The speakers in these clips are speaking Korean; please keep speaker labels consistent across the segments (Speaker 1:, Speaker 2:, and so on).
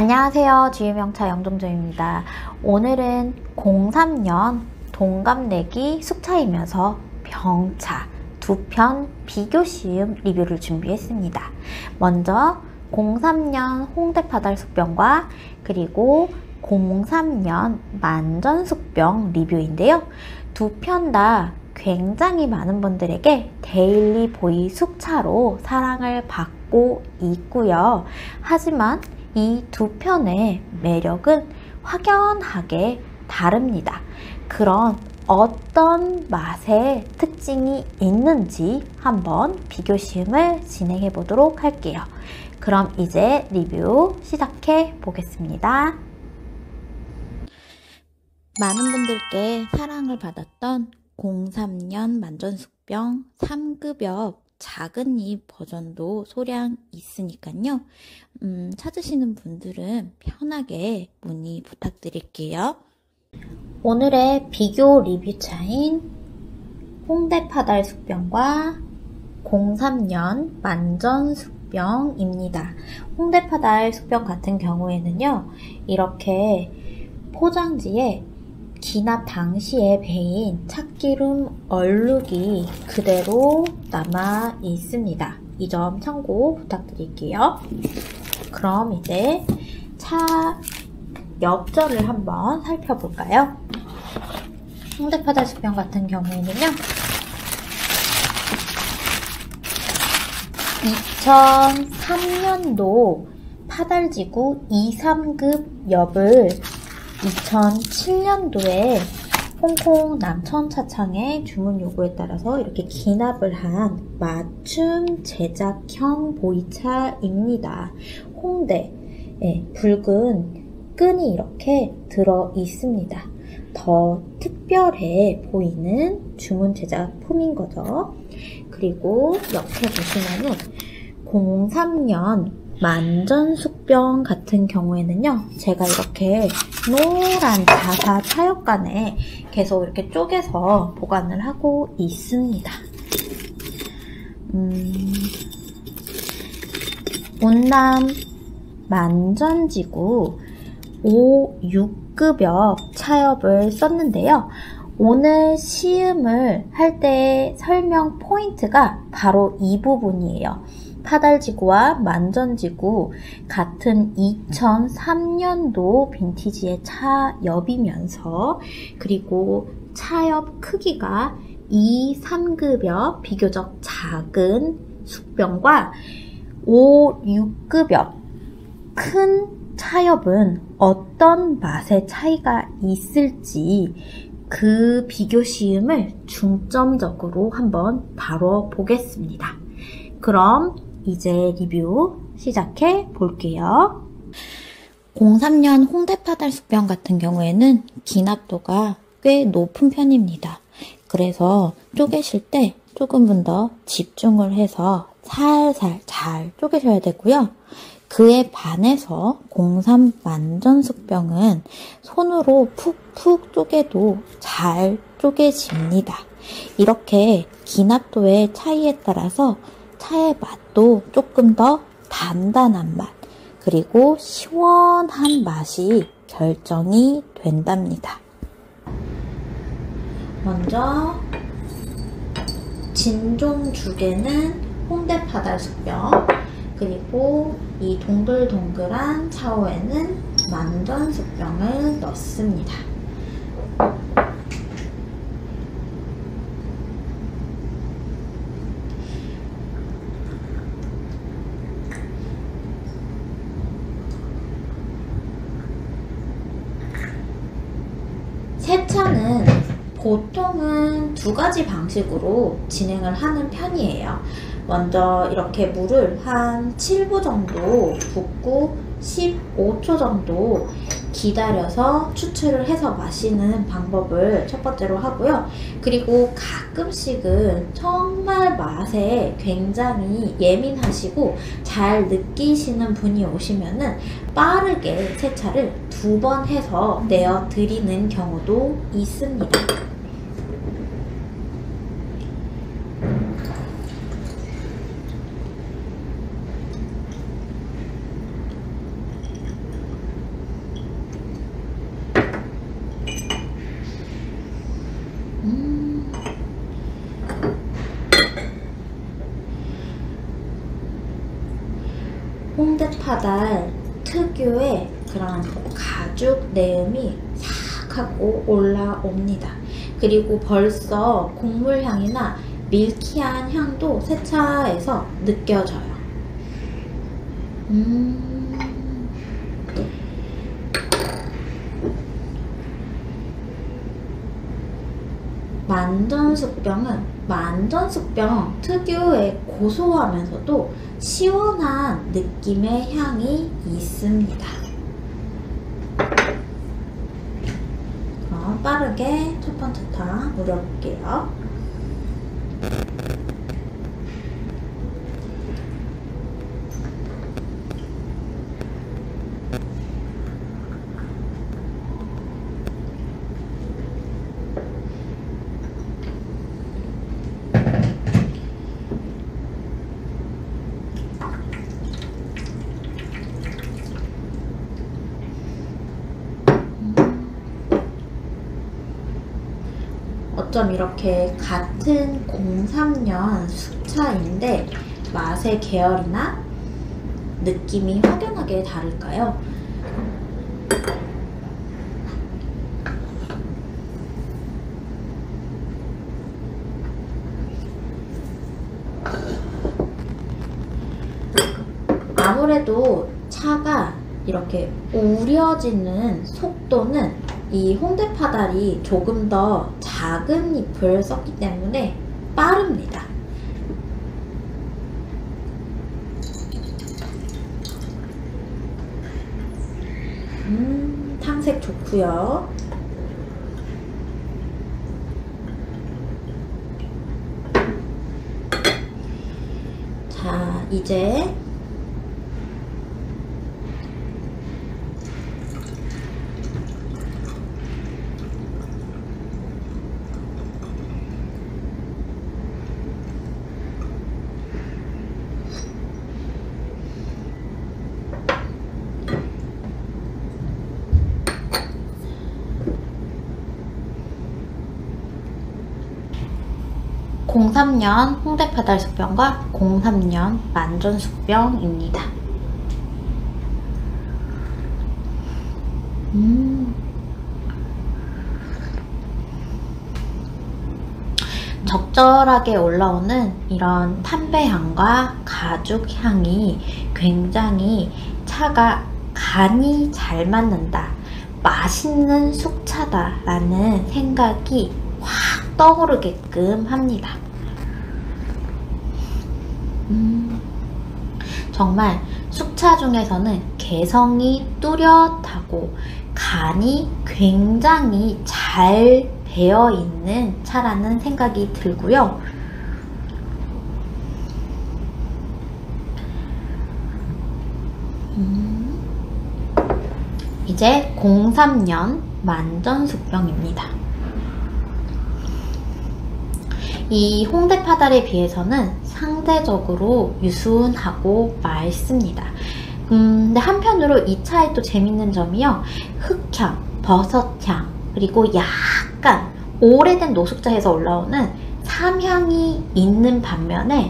Speaker 1: 안녕하세요. 주유명차 영종조입니다. 오늘은 03년 동갑내기 숙차이면서 병차 두 편 비교 시음 리뷰를 준비했습니다. 먼저 03년 홍대파달숙병과 그리고 03년 만전숙병 리뷰인데요. 두 편 다 굉장히 많은 분들에게 데일리 보이 숙차로 사랑을 받고 있고요. 하지만 이 두 편의 매력은 확연하게 다릅니다. 그런 어떤 맛의 특징이 있는지 한번 비교 시음을 진행해 보도록 할게요. 그럼 이제 리뷰 시작해 보겠습니다. 많은 분들께 사랑을 받았던 03년 만전숙병 3급엽 작은 입 버전도 소량 있으니까요. 찾으시는 분들은 편하게 문의 부탁드릴게요. 오늘의 비교 리뷰차인 홍대파달숙병과 03년 만전숙병입니다. 홍대파달숙병 같은 경우에는요, 이렇게 포장지에 기납 당시에 배인 참기름 얼룩이 그대로 남아 있습니다. 이 점 참고 부탁드릴게요. 그럼 이제 차 엽전을 한번 살펴볼까요? 홍대파달숙병 같은 경우에는요, 2003년도 파달지구 2, 3급 엽을 2007년도에 홍콩 남천차창의 주문 요구에 따라서 이렇게 기납을 한 맞춤 제작형 보이차입니다. 홍대에 붉은 끈이 이렇게 들어 있습니다. 더 특별해 보이는 주문 제작품인 거죠. 그리고 옆에 보시면은 03년 만전숙병 같은 경우에는요, 제가 이렇게 노란 자사 차엽관에 계속 이렇게 쪼개서 보관을 하고 있습니다. 온남 만전지구 5, 6급엽 차엽을 썼는데요. 오늘 시음을 할 때의 설명 포인트가 바로 이 부분이에요. 파달지구와 만전지구 같은 2003년도 빈티지의 차엽이면서, 그리고 차엽 크기가 2, 3급엽 비교적 작은 숙병과 5, 6급엽 큰 차엽은 어떤 맛의 차이가 있을지 그 비교 시음을 중점적으로 한번 다뤄보겠습니다. 그럼 이제 리뷰 시작해 볼게요. 03년 홍대파달숙병 같은 경우에는 기납도가 꽤 높은 편입니다. 그래서 쪼개실 때 조금은 더 집중을 해서 살살 잘 쪼개셔야 되고요. 그에 반해서 03 만전숙병은 손으로 푹푹 쪼개도 잘 쪼개집니다. 이렇게 기납도의 차이에 따라서 차의 맛도 조금 더 단단한 맛, 그리고 시원한 맛이 결정이 된답니다. 먼저 진종 두 개는 홍대파달숙병, 그리고 이 동글동글한 차오에는 만전숙병을 넣습니다. 세차는 보통은 두 가지 방식으로 진행을 하는 편이에요. 먼저 이렇게 물을 한 7부 정도 붓고 15초 정도 기다려서 추출을 해서 마시는 방법을 첫 번째로 하고요. 그리고 가끔씩은 정말 맛에 굉장히 예민하시고 잘 느끼시는 분이 오시면은 빠르게 세차를 2번 해서 내어드리는 경우도 있습니다. 홍대파달 특유의 그런 가죽 내음이 싹 하고 올라옵니다. 그리고 벌써 곡물 향이나 밀키한 향도 세차에서 느껴져요. 만전숙병은 만전숙병 특유의 고소하면서도 시원한 느낌의 향이 있습니다. 그럼 빠르게 첫 번째 탕 우려볼게요. 어쩜 이렇게 같은 03년 숙차인데 맛의 계열이나 느낌이 확연하게 다를까요? 아무래도 차가 이렇게 우려지는 속도는 이 홍대파달이 조금 더 작은 잎을 썼기 때문에 빠릅니다. 탕색 좋고요. 자, 이제 (03년) 홍대파달 숙병과 (03년) 만전 숙병입니다. 적절하게 올라오는 이런 담배향과 가죽향이 굉장히 차가 간이 잘 맞는다, 맛있는 숙차다 라는 생각이 확 떠오르게끔 합니다. 정말 숙차 중에서는 개성이 뚜렷하고 간이 굉장히 잘 배어 있는 차라는 생각이 들고요. 이제 03년 만전숙병입니다. 이 홍대파달에 비해서는 상대적으로 유순하고 맑습니다. 근데 한편으로 이 차의 또 재밌는 점이요, 흙향, 버섯향, 그리고 약간 오래된 노숙자에서 올라오는 삼향이 있는 반면에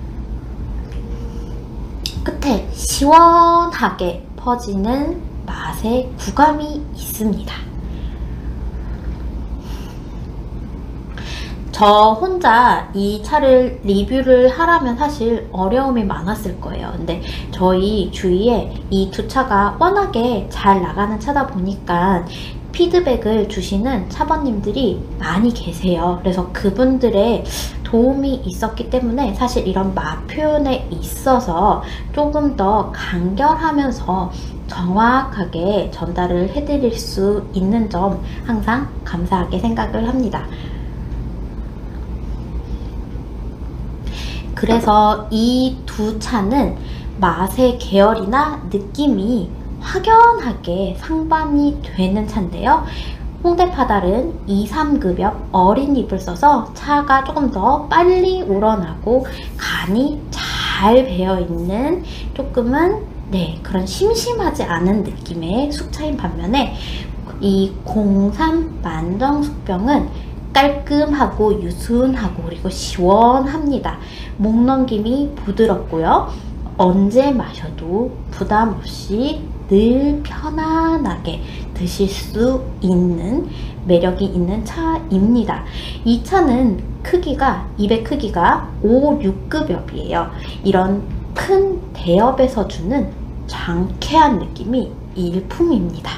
Speaker 1: 끝에 시원하게 퍼지는 맛의 구감이 있습니다. 저 혼자 이 차를 리뷰를 하라면 사실 어려움이 많았을 거예요. 근데 저희 주위에 이 두 차가 워낙에 잘 나가는 차다 보니까 피드백을 주시는 차번님들이 많이 계세요. 그래서 그분들의 도움이 있었기 때문에 사실 이런 맛 표현에 있어서 조금 더 간결하면서 정확하게 전달을 해드릴 수 있는 점 항상 감사하게 생각을 합니다. 그래서 이 두 차는 맛의 계열이나 느낌이 확연하게 상반이 되는 차인데요. 홍대파달은 2, 3급여 어린 잎을 써서 차가 조금 더 빨리 우러나고 간이 잘 배어있는 조금은 그런 심심하지 않은 느낌의 숙차인 반면에 이 03 만전숙병은 깔끔하고 유순하고 그리고 시원합니다. 목 넘김이 부드럽고요. 언제 마셔도 부담 없이 늘 편안하게 드실 수 있는 매력이 있는 차입니다. 이 차는 크기가, 입의 크기가 5, 6급엽이에요. 이런 큰 대엽에서 주는 장쾌한 느낌이 일품입니다.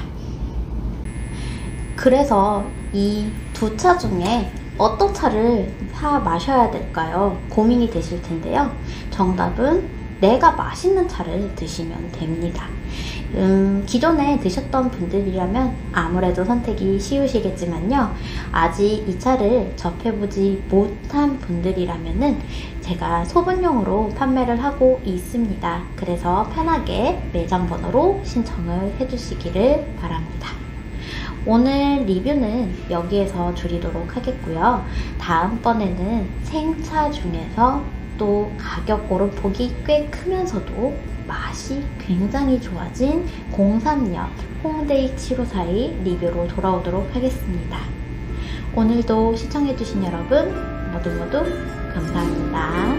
Speaker 1: 그래서 이 두 차 중에 어떤 차를 사 마셔야 될까요? 고민이 되실 텐데요. 정답은 내가 맛있는 차를 드시면 됩니다. 기존에 드셨던 분들이라면 아무래도 선택이 쉬우시겠지만요. 아직 이 차를 접해보지 못한 분들이라면은 제가 소분용으로 판매를 하고 있습니다. 그래서 편하게 매장 번호로 신청을 해주시기를 바랍니다. 오늘 리뷰는 여기에서 줄이도록 하겠고요. 다음번에는 생차 중에서 또 가격으로 보기 꽤 크면서도 맛이 굉장히 좋아진 03년 홍대이 754의 리뷰로 돌아오도록 하겠습니다. 오늘도 시청해주신 여러분 모두 감사합니다.